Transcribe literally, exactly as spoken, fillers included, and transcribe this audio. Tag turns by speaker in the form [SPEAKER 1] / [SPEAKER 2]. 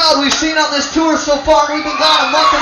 [SPEAKER 1] crowd we've seen on this tour so far. We've been gone a month